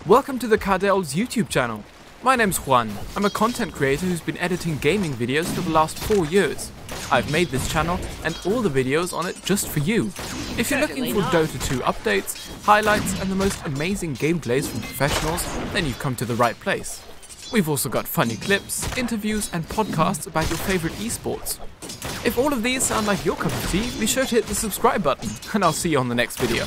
Welcome to the Cardell's YouTube channel. My name's Juan. I'm a content creator who's been editing gaming videos for the last 4 years. I've made this channel and all the videos on it just for you. If you're looking for Dota 2 updates, highlights and the most amazing gameplays from professionals, then you've come to the right place. We've also got funny clips, interviews and podcasts about your favorite esports. If all of these sound like your cup of tea, be sure to hit the subscribe button and I'll see you on the next video.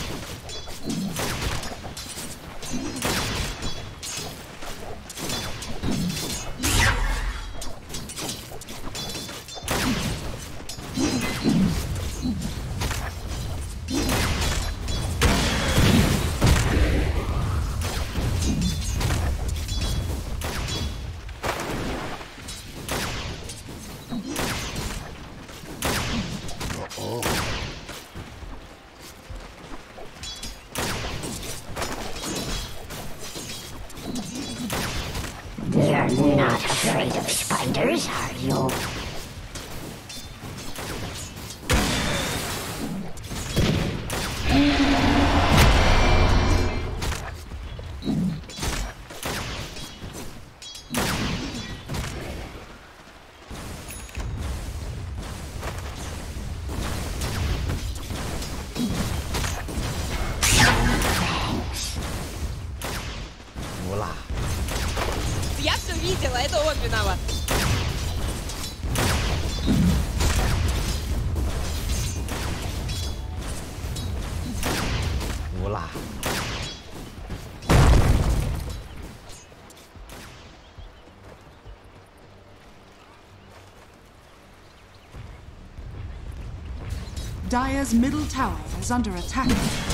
You're not afraid of spiders, are you? Я все видела, это он виноват. Ула. Dire's middle tower is under attack.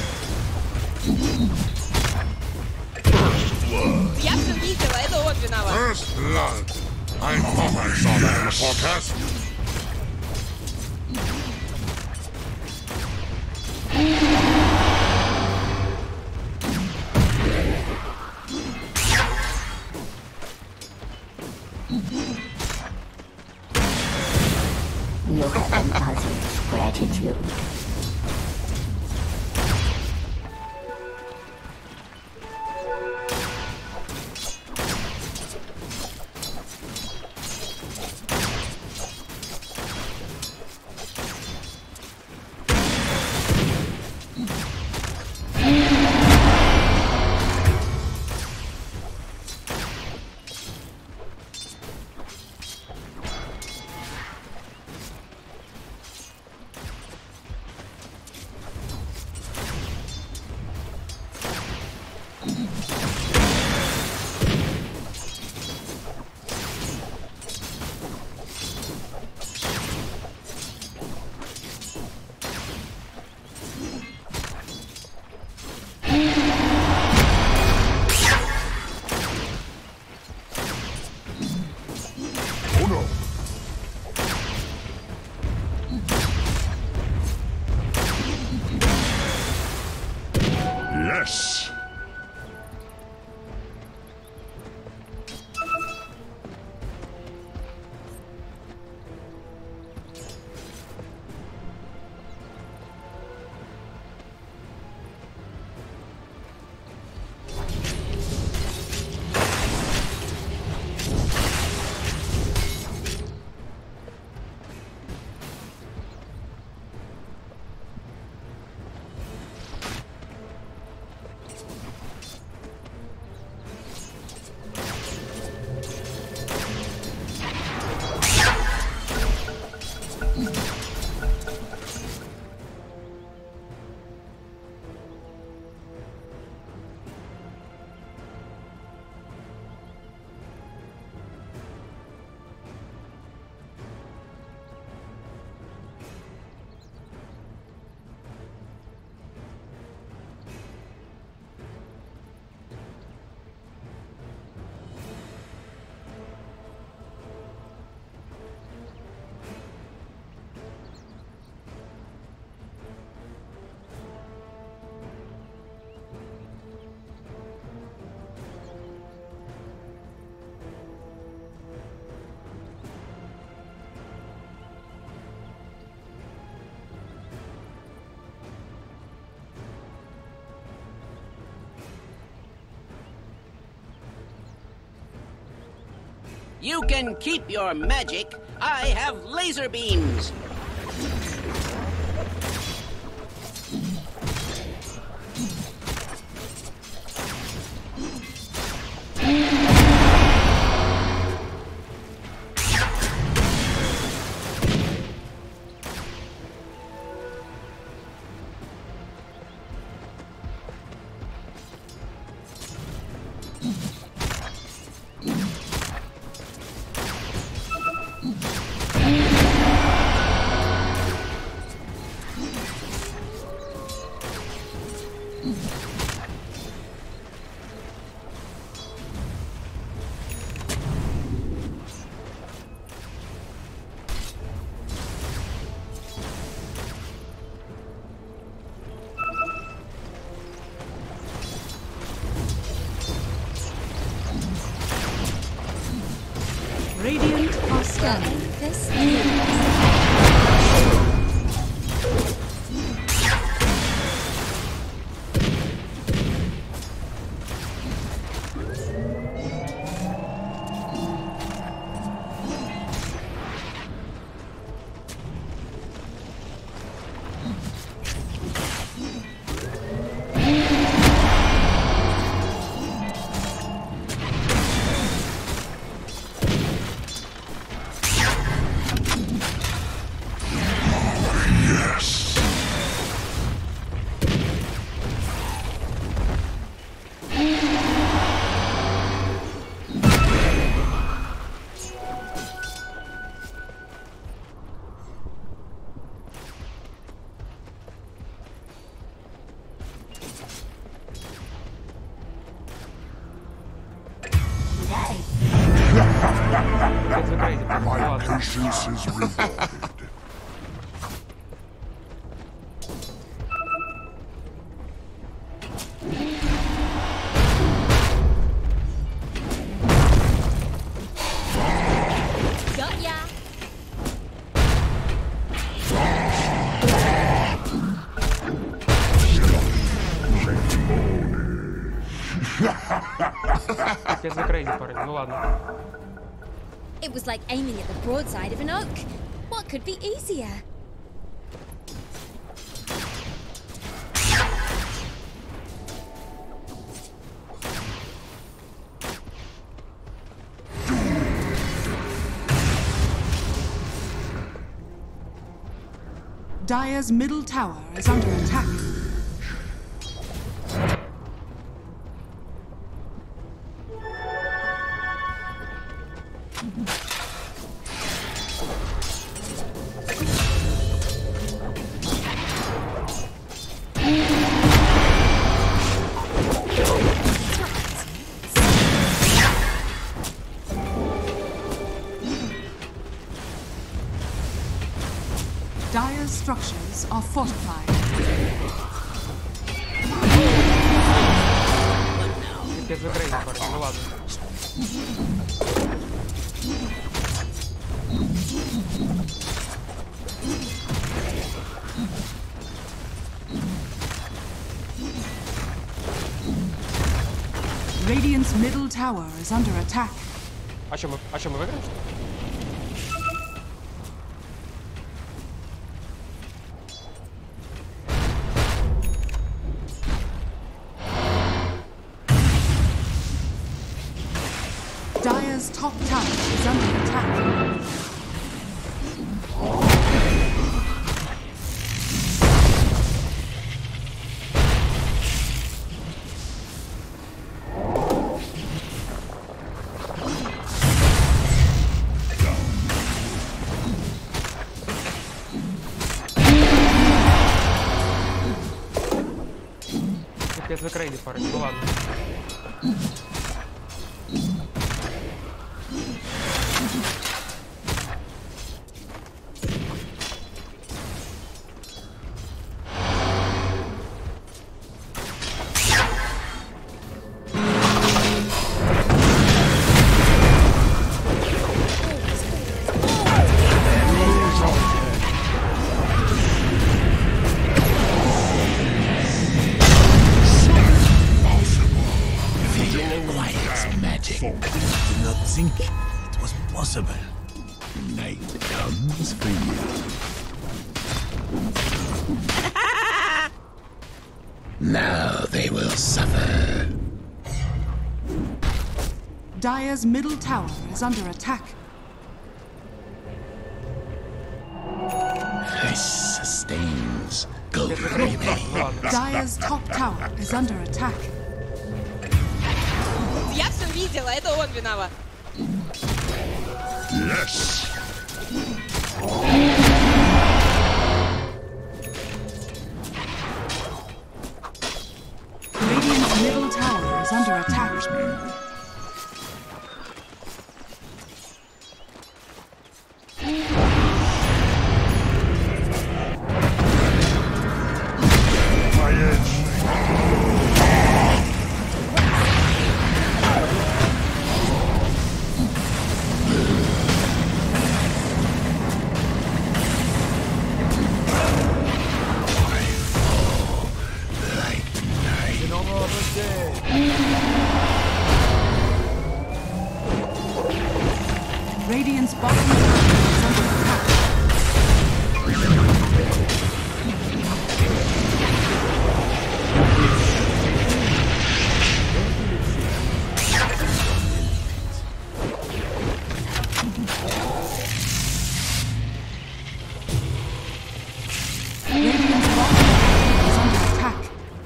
Я все видела, это он виноват. First blood. I thought I saw that in the forecast. You have an others' gratitude. Yes. You can keep your magic. I have laser beams. Radiant are scanning. This My patience is rewarded. Got ya. Капец, за крейзи, парень. Ну ладно. It was like aiming at the broadside of an oak. What could be easier? Dire's middle tower is under attack. Dire's structures are fortified. Капец, за крейзи, парень. Ну ладно. Radiant's middle tower is under attack. А что, мы выиграем, что ли? Dire's top tower is under attack. Капец, за крейзи, парень. Ну ладно. Did not think it was possible. Night comes for you. Now they will suffer. Dire's middle tower is under attack. This sustains. Go remain. Dire's top tower is under attack. Я все видела, это он виноват. Yes. Radiant's middle tower is under attack. My edge. Radiant's bottom tower is under attack. Radiant's bottom tower is under attack.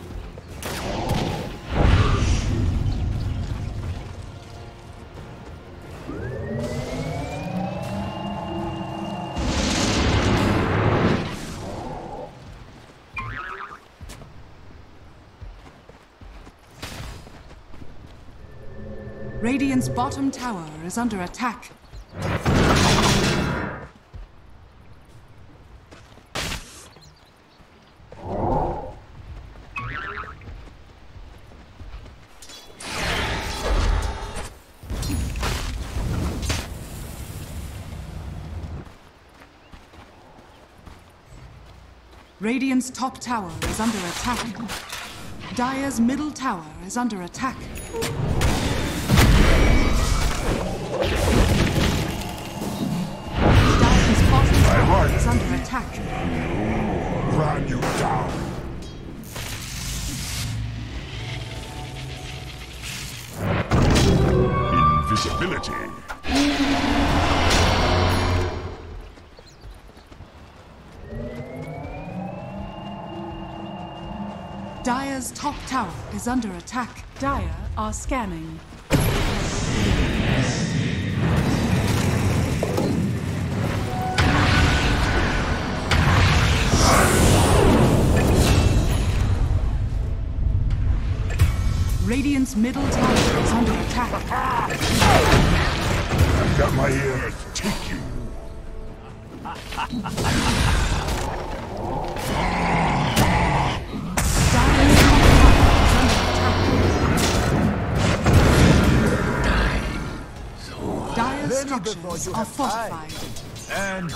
Radiant's bottom tower is under attack. Radiant's top tower is under attack. Dire's middle tower is under attack. Dire's bottom tower is under attack. Run you down. Invisibility. Dire's top tower is under attack. Dire are scanning. Radiant's middle tower is under attack. I've got my ears. Take you. Dire's top tower is under attack. Dire's structures are fortified. And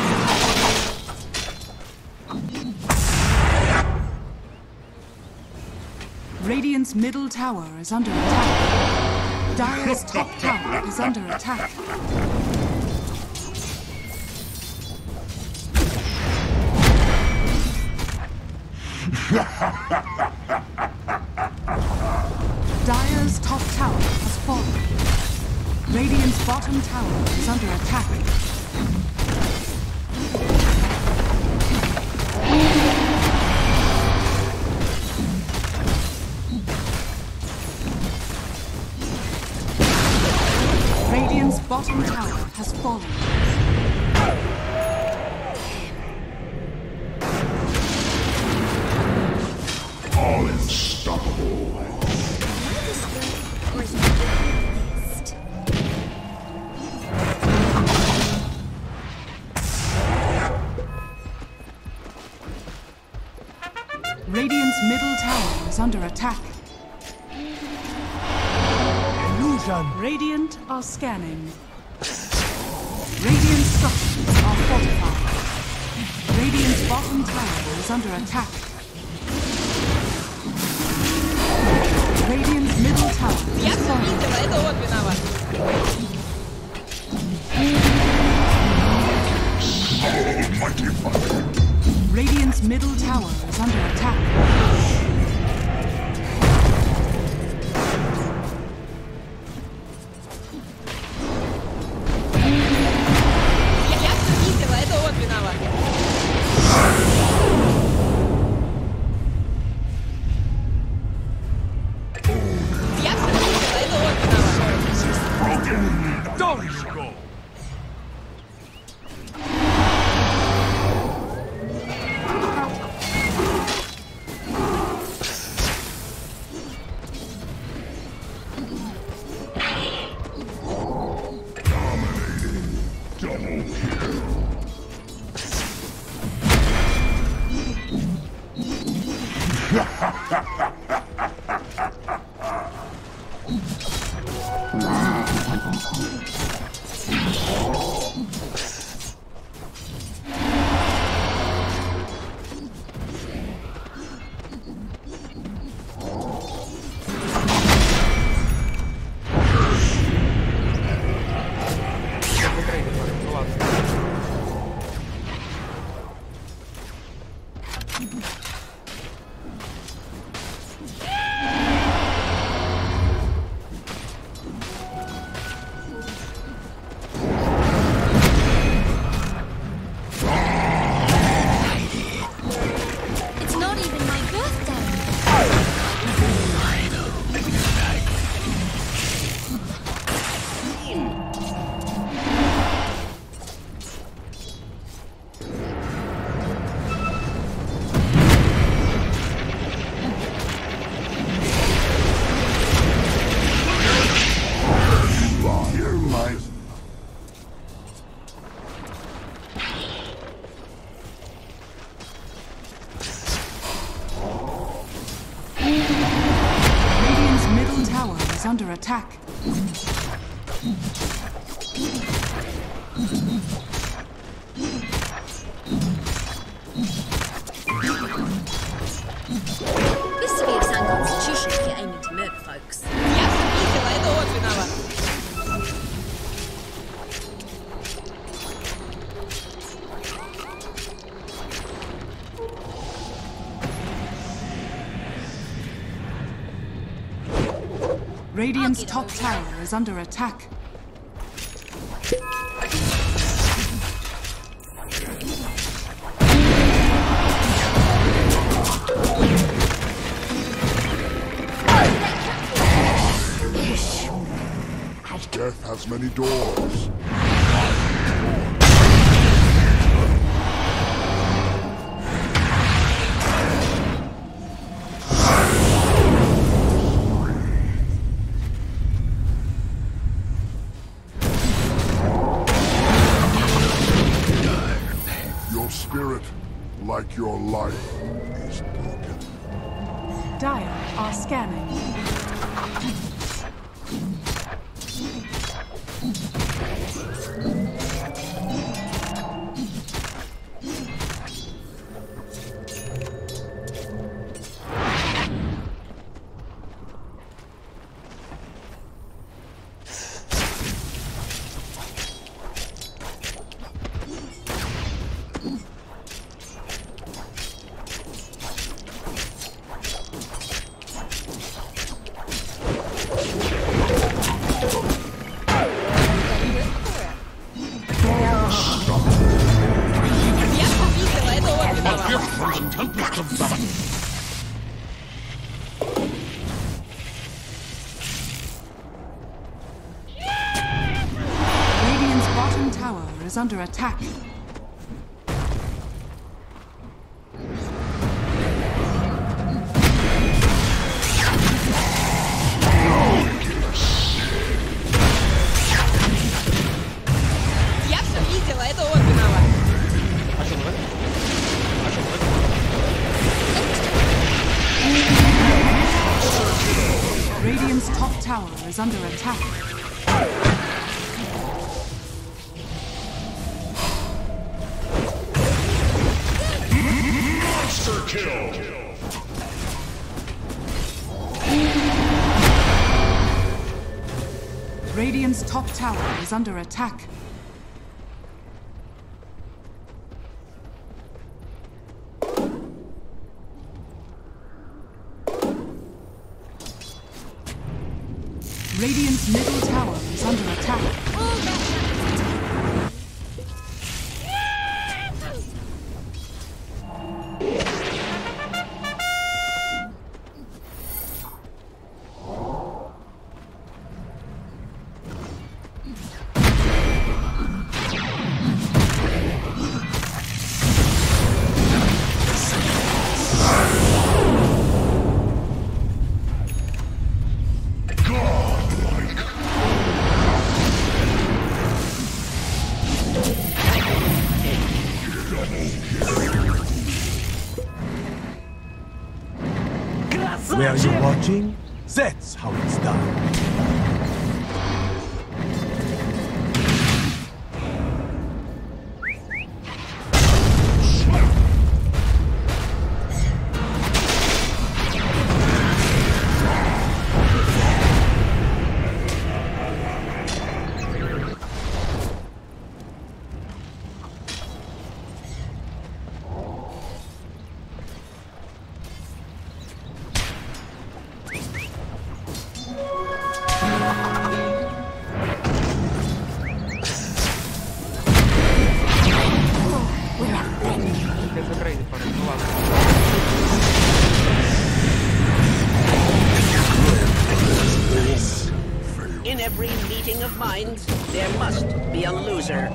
Radiant's middle tower is under attack. Dire's top tower is under attack. Dire's top tower has fallen. Radiant's bottom tower is under attack. Radiant's bottom tower has fallen. All unstoppable. Or is it list? Radiant's middle tower is under attack. Radiant are scanning. Radiant structures are fortified. Radiant's bottom tower is under attack. Radiant's middle tower Я is все falling. видела, это он виноват. middle tower is under attack. Я все видела, это он виноват. Я все видела, это он виноват. Don't go! It's not even my birthday. You're my... Radiant's middle tower is under attack. Used to be a sound constitution if you're aiming to murder folks. Я все видела, это он виноват. Radiant's top tower is under attack. Death has many doors. Your spirit, like your life, is broken. Dire are scanning. Я все видела, это он виноват. Gift from the Tempest of Babylon. Radiant's bottom tower is under attack. Я все видела, это он виноват. А що ми виграли? А що ми виграли? Radiant's top tower is under attack. Monster kill! Radiant's top tower is under attack. Radiant's middle tower is under attack. Were you watching? That's how it's done. In every meeting of minds, there must be a loser.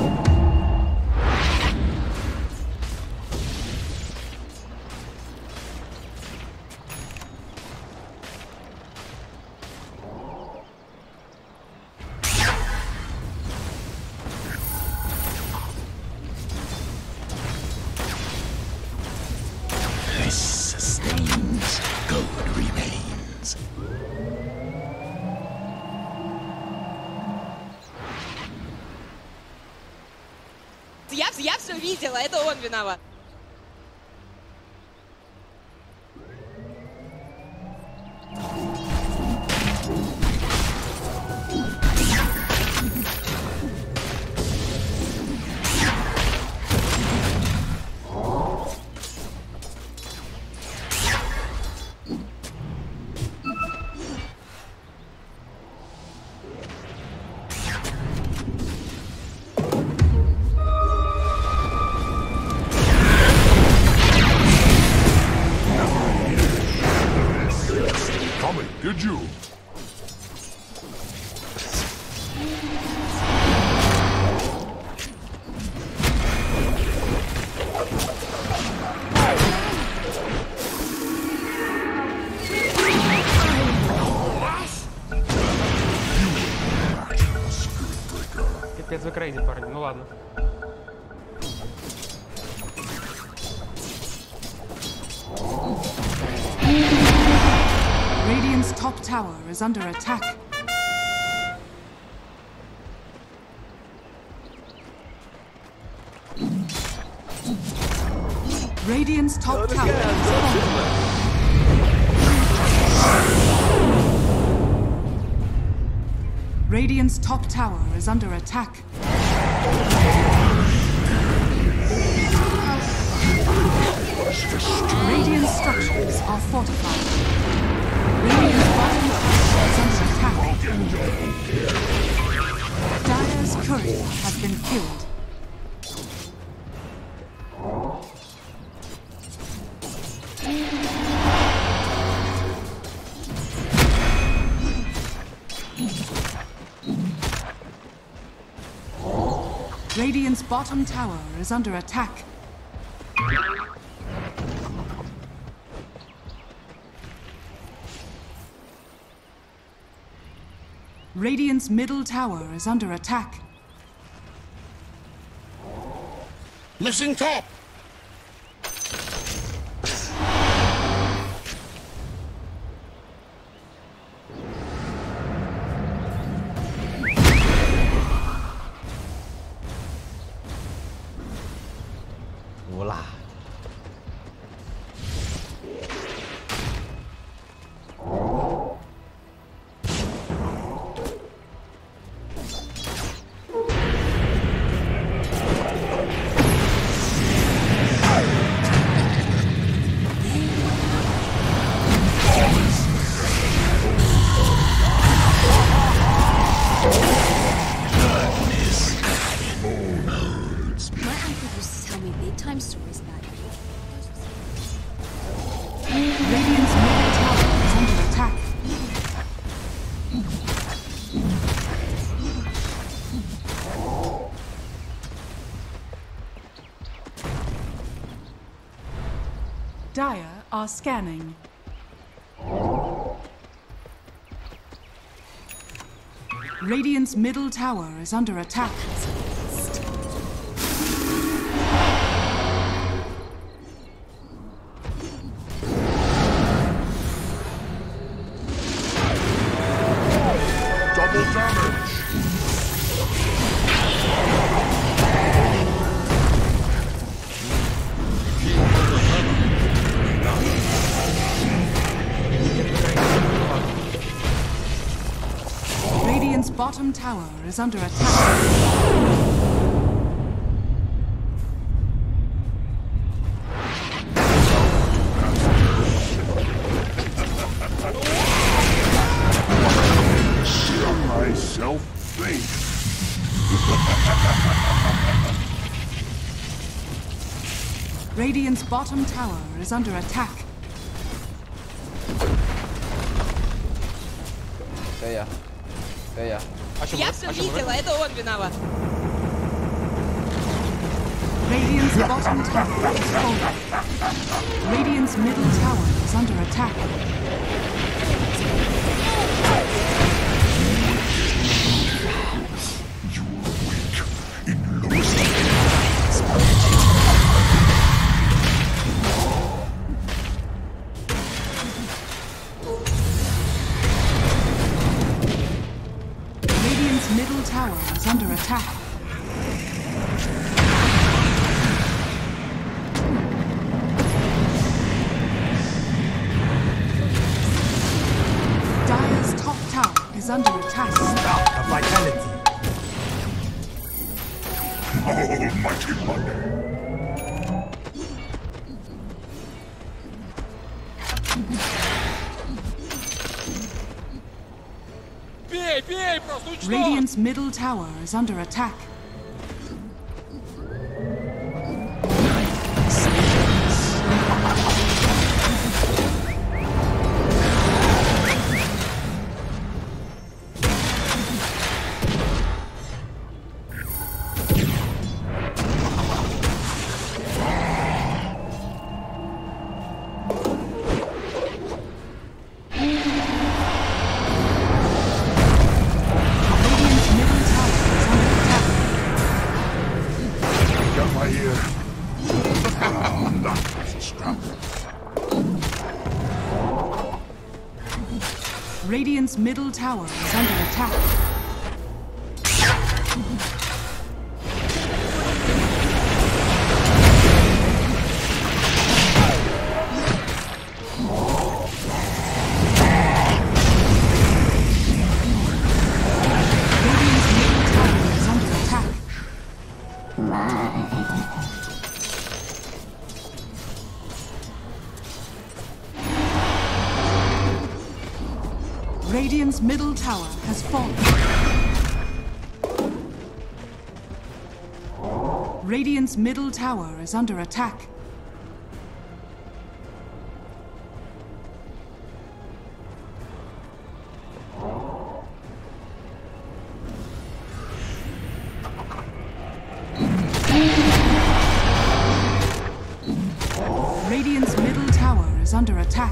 This sustains. Good remains. Я все видела, это он виноват. Did you? Капец, вы крейзи, парни, ну ладно. Radiant's top tower is under attack. Radiant's top tower is falling. Radiant's top tower is under attack. Radiant structures are fortified. Radiant's bottom tower is under attack. Dire's courier has been killed. Radiant's bottom tower is under attack. Radiant's middle tower is under attack. Missing top! Voila. are scanning. Radiant's middle tower is under attack. Double damage! Radiant's bottom tower is under attack. Hear myself think. Radiant's bottom tower is under attack. Я. Я все видела, это он виноват. Radiant's bottom tower is falling. Radiant's middle tower is under attack. Radiant's middle tower is under attack. Dire's top tower is under attack. Stop the vitality. Almighty Monday. Бей, просто учту! Radiant's middle tower is under attack. Radiant's middle tower is under attack. Got my ear. That was a strap. Radiant's middle tower is under attack. Radiant's middle tower is under attack. Radiant's middle tower has fallen. Radiant's middle tower is under attack. Radiant's middle tower is under attack.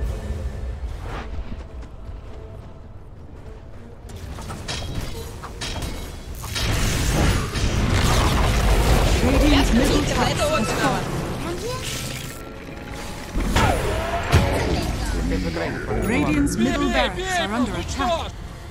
Radiant's middle tower has fallen. Radiant's middle barracks are under attack.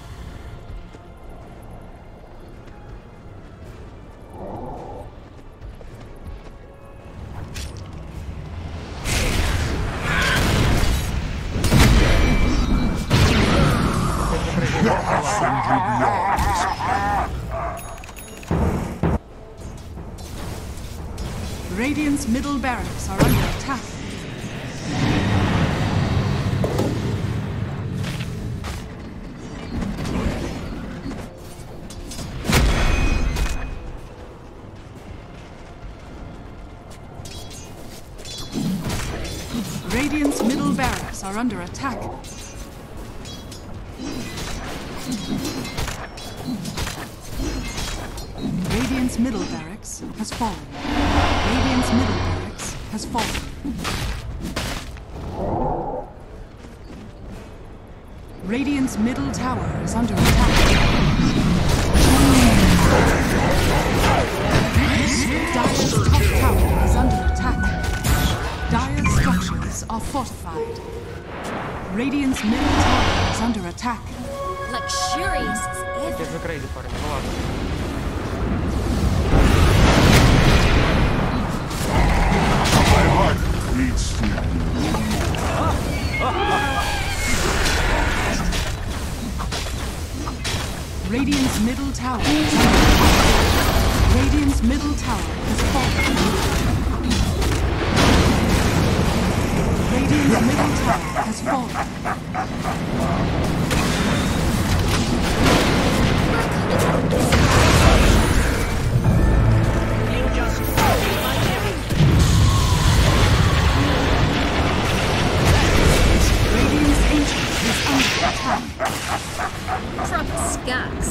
Radiant's middle barracks are under attack. Radiant's middle barracks are under attack. Radiant's middle barracks has fallen. Radiant's middle barracks has fallen. Radiant's middle tower is under attack. Dire's top tower is under attack. Dire's structures are fortified. Radiant's middle tower is under attack. Luxurious as ever. Я закрыли, парень, ну ладно. My heart beats still. Radiant's middle tower is under attack. Radiant's middle tower has fallen. Radiant's middle tower has fallen. You just copied my errand. Radiant's ancient is under attack. Proper scats.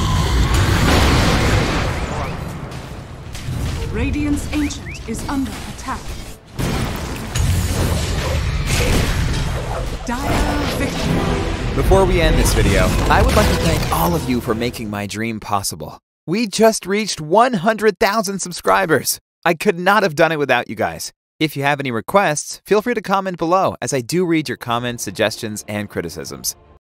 Radiant's ancient is under attack. Dire victory. Before we end this video, I would like to thank all of you for making my dream possible. We just reached 100,000 subscribers. I could not have done it without you guys. If you have any requests, feel free to comment below, as I do read your comments, suggestions, and criticisms.